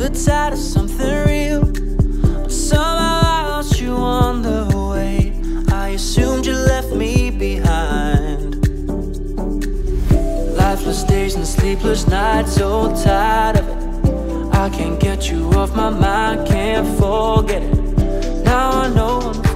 the tide of something real, but somehow I lost you on the way. I assumed you left me behind. Lifeless days and sleepless nights, so tired of it. I can't get you off my mind, can't forget it. Now I know I'm